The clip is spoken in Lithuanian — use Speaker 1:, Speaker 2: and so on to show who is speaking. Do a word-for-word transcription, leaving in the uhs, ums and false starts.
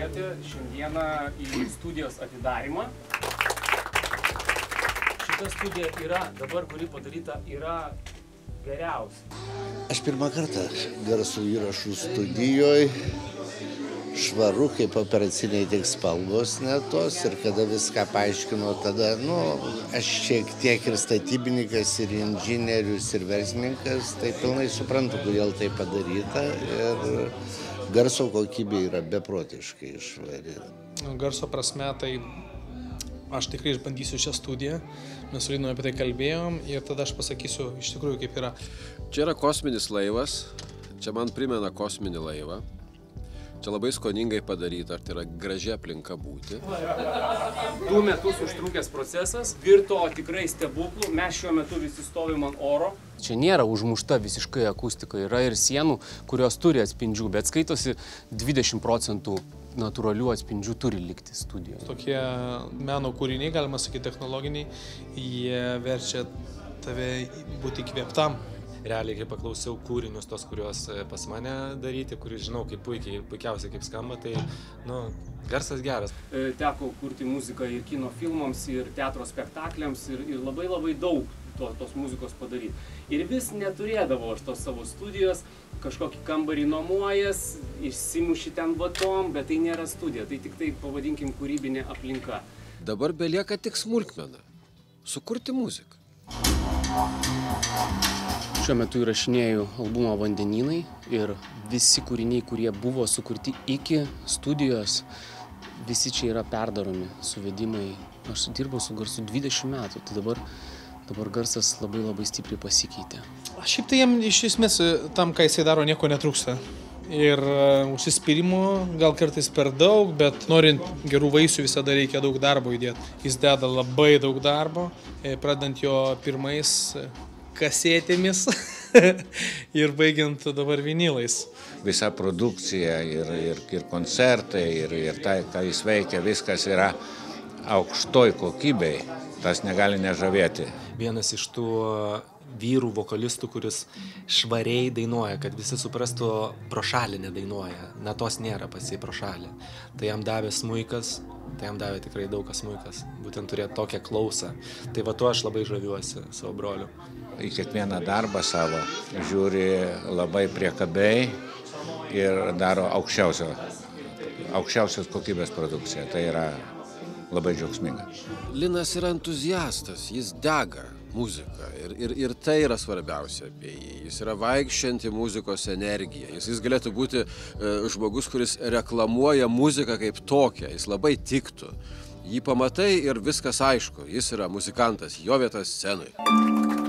Speaker 1: atėjote šiandieną į studijos atidarymą. Šita studija yra, dabar kuri padaryta, yra geriausia.
Speaker 2: Aš pirmą kartą garso įrašų studijoje, švaru, kaip operaciniai tik spalvos netos ir kada viską paaiškino, tada, nu, aš šiek tiek ir statybininkas, ir inžinierius, ir verslininkas, tai pilnai suprantu, kodėl tai padaryta ir garso kokybė yra beprotiškai švari.
Speaker 3: Garso prasme, tai aš tikrai išbandysiu šią studiją, mes su Linu apie tai kalbėjom ir tada aš pasakysiu iš tikrųjų kaip yra.
Speaker 4: Čia yra kosminis laivas, čia man primena kosminį laivą. Čia labai skoningai padaryta, ar tai yra graži aplinka būti.
Speaker 1: Du metus užtrukęs procesas, virto tikrai stebuklų, mes šiuo metu visi stovim ant oro. Čia nėra užmušta visiškai akustika, yra ir sienų, kurios turi atspindžių, bet skaitosi dvidešimt procentų natūralių atspindžių turi likti studijoje.
Speaker 3: Tokie meno kūriniai, galima sakyti technologiniai, jie verčia tave būti įkvėptam.
Speaker 5: Realiai, kai paklausiau kūrinius tos, kuriuos pas mane daryti, kuris žinau, kaip puikiai, puikiausiai kaip skamba, tai, nu, garsas geras.
Speaker 1: Teko kurti muziką ir kino filmams, ir teatro spektakliams, ir, ir labai labai daug to, tos muzikos padaryti. Ir vis neturėdavo aš tos savo studijos, kažkokį kambarį nuomojas, išsimuši ten vatom, bet tai nėra studija, tai tik tai, pavadinkim, kūrybinė aplinka.
Speaker 4: Dabar belieka tik smulkmena – sukurti muziką.
Speaker 1: Šiuo metu įrašinėju albumą Vandenynai ir visi kūriniai, kurie buvo sukurti iki studijos, visi čia yra perdaromi suvedimai. Aš dirbau su garsu dvidešimt metų, tai dabar, dabar garsas labai labai stipriai pasikeitė.
Speaker 3: Šiaip tai jam iš esmės tam, ką jisai daro, nieko netrūksta. Ir uh, užsispyrimo gal kartais per daug, bet norint gerų vaisių visada reikia daug darbo įdėti. Jis deda labai daug darbo, pradant jo pirmais kasetėmis ir baigiant dabar vinilais.
Speaker 6: Visa produkcija ir, ir, ir koncertai, ir, ir tai, ką jis veikia, viskas yra aukštoj kokybei, tas negali nežavėti.
Speaker 5: Vienas iš tų vyrų vokalistų, kuris švariai dainuoja, kad visi suprastų, pro šalį nedainuoja, natos nėra pas jį pro šalį. Tai jam davė smuikas, tai jam davė tikrai daug kas smuikas, būtent turėti tokią klausą. Tai va tuo aš labai žaviuosi savo broliu.
Speaker 6: Į kiekvieną darbą savo žiūri labai priekabiai ir daro aukščiausio, aukščiausios kokybės produkciją. Tai yra labai džiaugsminga.
Speaker 4: Linas yra entuziastas, jis dega muziką ir, ir, ir tai yra svarbiausia apie jį. Jis yra vaikščianti muzikos energija. Jis, jis galėtų būti e, žmogus, kuris reklamuoja muziką kaip tokią. Jis labai tiktų. Jį pamatai ir viskas aišku. Jis yra muzikantas, jo vieta scenui.